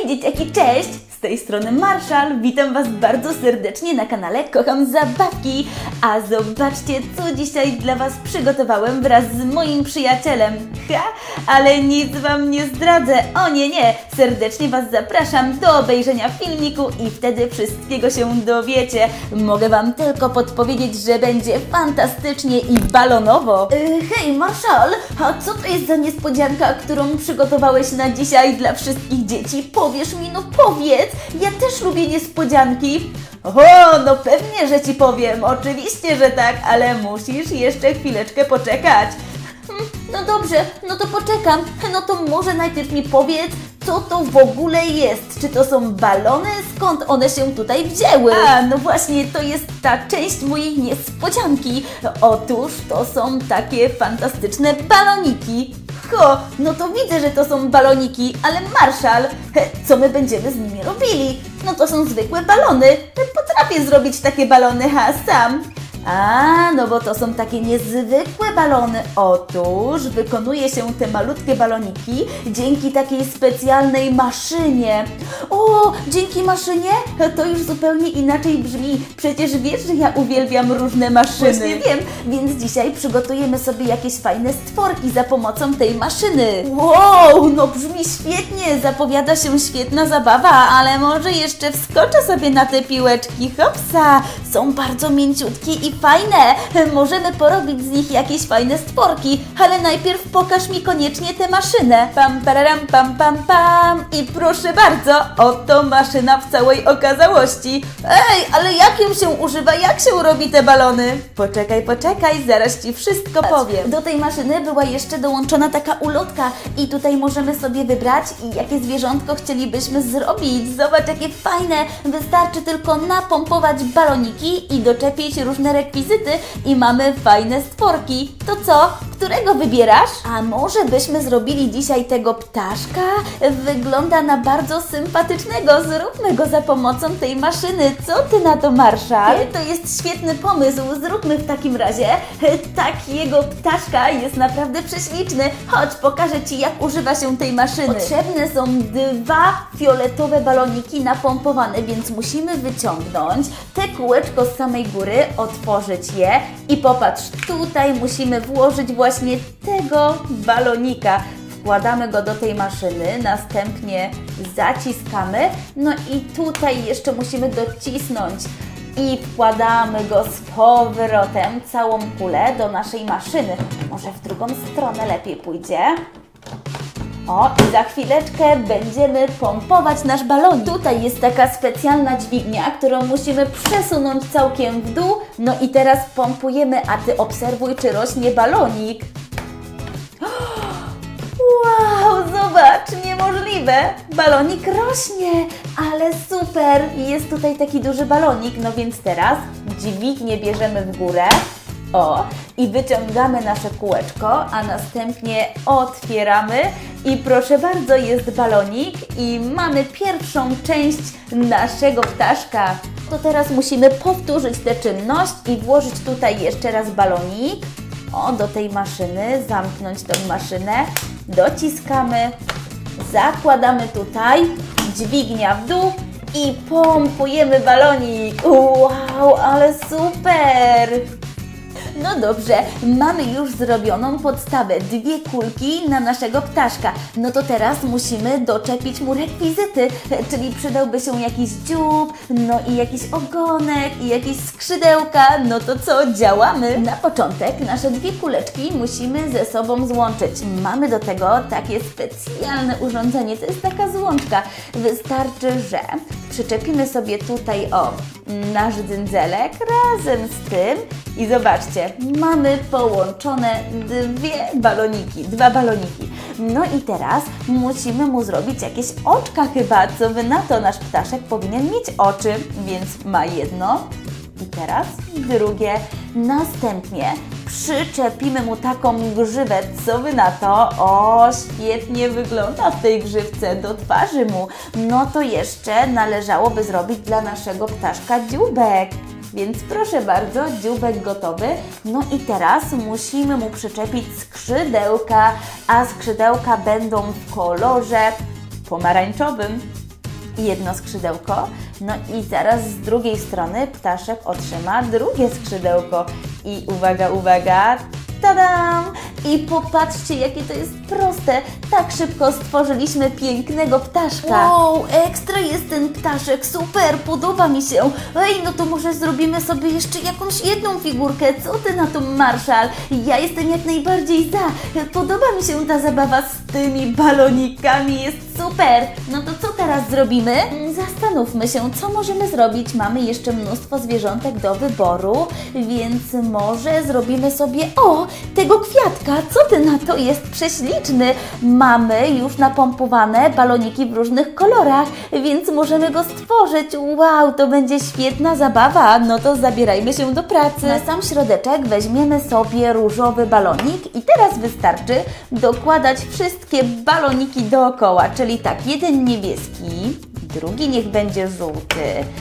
Hej dzieciaki, cześć! Z tej strony Marszal, witam Was bardzo serdecznie na kanale Kocham Zabawki. A zobaczcie, co dzisiaj dla Was przygotowałem wraz z moim przyjacielem. Ale nic Wam nie zdradzę, o nie, serdecznie Was zapraszam do obejrzenia filmiku i wtedy wszystkiego się dowiecie. Mogę Wam tylko podpowiedzieć, że będzie fantastycznie i balonowo. Hej Marszal, a co to jest za niespodzianka, którą przygotowałeś na dzisiaj dla wszystkich dzieci? Powiesz mi, no powiedz! Ja też lubię niespodzianki. O, no pewnie, że Ci powiem. Oczywiście, że tak, ale musisz jeszcze chwileczkę poczekać. No dobrze, no to poczekam. No to może najpierw mi powiedz, co to w ogóle jest? Czy to są balony? Skąd one się tutaj wzięły? A, no właśnie, to jest ta część mojej niespodzianki. Otóż to są takie fantastyczne baloniki. No to widzę, że to są baloniki, ale Marszal, co my będziemy z nimi robili? No to są zwykłe balony. Potrafię zrobić takie balony, sam. No bo to są takie niezwykłe balony. Otóż wykonuje się te malutkie baloniki dzięki takiej specjalnej maszynie. O, dzięki maszynie? To już zupełnie inaczej brzmi. Przecież wiesz, że ja uwielbiam różne maszyny. Właśnie wiem, więc dzisiaj przygotujemy sobie jakieś fajne stworki za pomocą tej maszyny. Wow, no brzmi świetnie, zapowiada się świetna zabawa, ale może jeszcze wskoczę sobie na te piłeczki. Hopsa, są bardzo mięciutkie i fajne. Możemy porobić z nich jakieś fajne stworki, ale najpierw pokaż mi koniecznie tę maszynę. Pam, pararam, pam. I proszę bardzo, oto maszyna w całej okazałości. Ej, ale jak ją się używa? Jak się robi te balony? Poczekaj, zaraz Ci wszystko powiem. Do tej maszyny była jeszcze dołączona taka ulotka i tutaj możemy sobie wybrać, jakie zwierzątko chcielibyśmy zrobić. Zobacz, jakie fajne. Wystarczy tylko napompować baloniki i doczepić różne rekwizyty i mamy fajne stworki. To co? Którego wybierasz? A może byśmy zrobili dzisiaj tego ptaszka? Wygląda na bardzo sympatycznego. Zróbmy go za pomocą tej maszyny. Co Ty na to, Marszal? To jest świetny pomysł. Zróbmy w takim razie. Takiego ptaszka jest naprawdę prześliczny. Chodź, pokażę Ci, jak używa się tej maszyny. Potrzebne są 2 fioletowe baloniki napompowane, więc musimy wyciągnąć te kółeczko z samej góry, otworzyć je i popatrz, tutaj musimy włożyć właśnie tego balonika. Wkładamy go do tej maszyny, następnie zaciskamy, no i tutaj jeszcze musimy docisnąć i wkładamy go z powrotem, całą kulę do naszej maszyny. Może w drugą stronę lepiej pójdzie. O, i za chwileczkę będziemy pompować nasz balonik. Tutaj jest taka specjalna dźwignia, którą musimy przesunąć całkiem w dół. No i teraz pompujemy, a Ty obserwuj, czy rośnie balonik. Wow, zobacz, niemożliwe! Balonik rośnie, ale super! Jest tutaj taki duży balonik, no więc teraz dźwignię bierzemy w górę. O, i wyciągamy nasze kółeczko, a następnie otwieramy i proszę bardzo, jest balonik i mamy pierwszą część naszego ptaszka. To teraz musimy powtórzyć tę czynność i włożyć tutaj jeszcze raz balonik. O, do tej maszyny, zamknąć tą maszynę, dociskamy, zakładamy tutaj, dźwignia w dół i pompujemy balonik. Wow, ale super! No dobrze, mamy już zrobioną podstawę, 2 kulki na naszego ptaszka. No to teraz musimy doczepić mu rekwizyty, czyli przydałby się jakiś dziób, no i jakiś ogonek i jakieś skrzydełka. No to co, działamy? Na początek nasze 2 kuleczki musimy ze sobą złączyć. Mamy do tego takie specjalne urządzenie, to jest taka złączka. Wystarczy, że przyczepimy sobie tutaj, nasz dzyndzelek razem z tym i zobaczcie, mamy połączone 2 baloniki. No i teraz musimy mu zrobić jakieś oczka chyba, co Wy na to? Nasz ptaszek powinien mieć oczy, więc ma jedno i teraz drugie. Następnie przyczepimy mu taką grzywę, co Wy na to? O, świetnie wygląda w tej grzywce, do twarzy mu. No to jeszcze należałoby zrobić dla naszego ptaszka dzióbek. Więc proszę bardzo, dzióbek gotowy. No i teraz musimy mu przyczepić skrzydełka, a skrzydełka będą w kolorze pomarańczowym. jedno skrzydełko, no i zaraz z drugiej strony ptaszek otrzyma drugie skrzydełko. I uwaga, uwaga, tadam! I popatrzcie, jakie to jest proste. Tak szybko stworzyliśmy pięknego ptaszka. Wow, ekstra jest ten ptaszek, super, podoba mi się. Ej, no to może zrobimy sobie jeszcze jakąś jedną figurkę. Co ty na to, Marszal? Ja jestem jak najbardziej za. Podoba mi się ta zabawa z tymi balonikami, jest super. No to co teraz zrobimy? Zastanówmy się, co możemy zrobić. Mamy jeszcze mnóstwo zwierzątek do wyboru, więc może zrobimy sobie, tego kwiatka. Co ty na to? Jest prześliczny. Mamy już napompowane baloniki w różnych kolorach, więc możemy go stworzyć. Wow, to będzie świetna zabawa. No to zabierajmy się do pracy. Na sam środeczek weźmiemy sobie różowy balonik i teraz wystarczy dokładać wszystkie baloniki dookoła, czyli tak, jeden niebieski, drugi niech będzie żółty,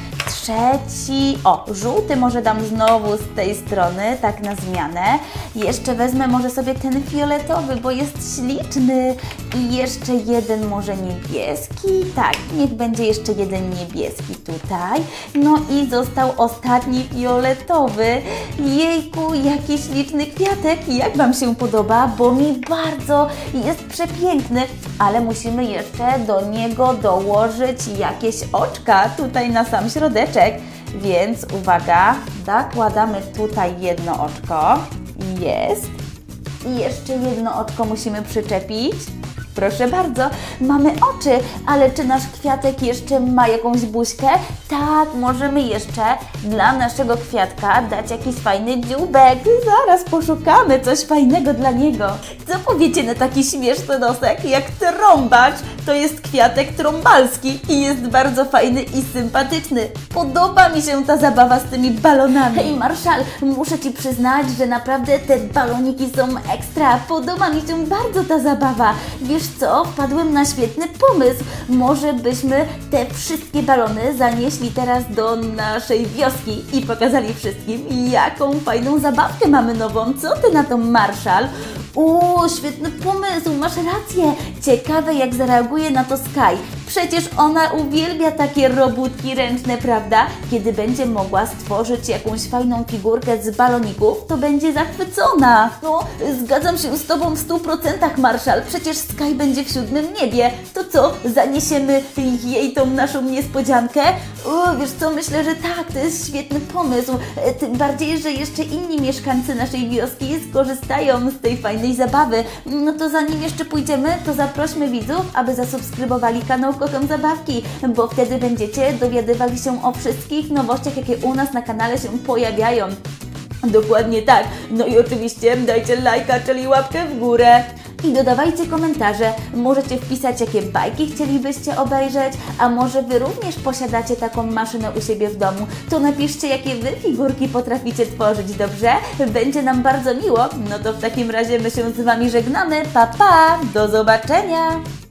trzeci, żółty może dam znowu z tej strony, tak na zmianę. Jeszcze wezmę może sobie ten fioletowy, bo jest śliczny. I jeszcze jeden może niebieski. Tak, niech będzie jeszcze jeden niebieski tutaj. No i został ostatni fioletowy. Jejku, jaki śliczny kwiatek. Jak Wam się podoba? Bo mi bardzo jest przepiękny, ale musimy jeszcze do niego dołożyć jakieś oczka tutaj na sam środeczek. Więc uwaga, nakładamy tutaj jedno oczko. Jest. I jeszcze jedno oczko musimy przyczepić. Proszę bardzo, mamy oczy, ale czy nasz kwiatek jeszcze ma jakąś buźkę? Tak, możemy jeszcze dla naszego kwiatka dać jakiś fajny dzióbek. Zaraz poszukamy coś fajnego dla niego. Co powiecie na taki śmieszny nosek? Jak trąbacz, to jest kwiatek trąbalski i jest bardzo fajny i sympatyczny. Podoba mi się ta zabawa z tymi balonami. Hej, Marszal, muszę Ci przyznać, że naprawdę te baloniki są ekstra. Podoba mi się bardzo ta zabawa. Wiesz co? Wpadłem na świetny pomysł. Może byśmy te wszystkie balony zanieśli teraz do naszej wioski i pokazali wszystkim, jaką fajną zabawkę mamy nową. Co Ty na to, Marszal? Świetny pomysł, masz rację. Ciekawe, jak zareaguje na to Sky. Przecież ona uwielbia takie robótki ręczne, prawda? Kiedy będzie mogła stworzyć jakąś fajną figurkę z baloników, to będzie zachwycona. No, zgadzam się z Tobą w 100%, Marszal. Przecież Sky będzie w 7. niebie. To co, zaniesiemy jej tą naszą niespodziankę? Wiesz co, myślę, że tak, to jest świetny pomysł. Tym bardziej, że jeszcze inni mieszkańcy naszej wioski skorzystają z tej fajnej zabawy. No to zanim jeszcze pójdziemy, to zaprośmy widzów, aby zasubskrybowali kanał Kocham Zabawki, bo wtedy będziecie dowiadywali się o wszystkich nowościach, jakie u nas na kanale się pojawiają. Dokładnie tak. No i oczywiście dajcie lajka, czyli łapkę w górę. I dodawajcie komentarze. Możecie wpisać, jakie bajki chcielibyście obejrzeć, a może Wy również posiadacie taką maszynę u siebie w domu. To napiszcie, jakie Wy figurki potraficie tworzyć, dobrze? Będzie nam bardzo miło. No to w takim razie my się z Wami żegnamy. Pa, pa! Do zobaczenia!